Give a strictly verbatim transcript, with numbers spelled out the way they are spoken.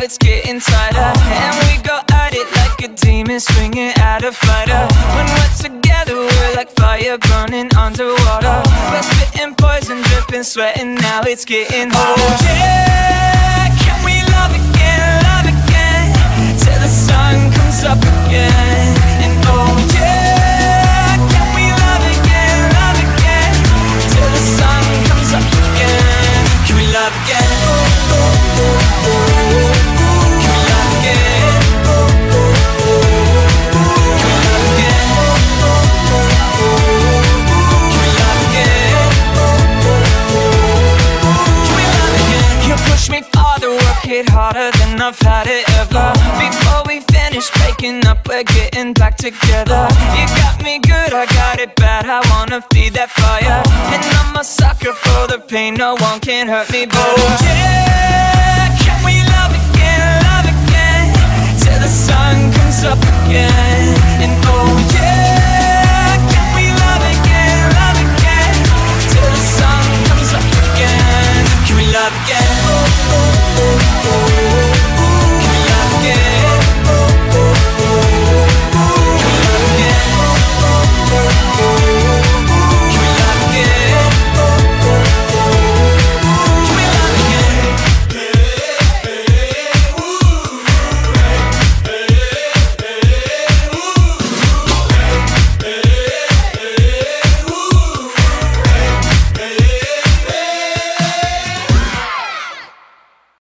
it's getting tighter. And we go at it like a demon, swinging at a fighter. When we're together, we're like fire burning underwater. We're spitting poison, dripping, sweating, now it's getting hotter. Oh yeah, can we love again, love again, till the sun comes up again. And oh yeah, can we love again, love again, till the sun comes up again. Can we love again? Harder than I've had it ever. Before we finish breaking up, we're getting back together. You got me good, I got it bad, I wanna feed that fire. And I'm a sucker for the pain, no one can hurt me better. Oh yeah, can we love again, love again, till the sun comes up again. And oh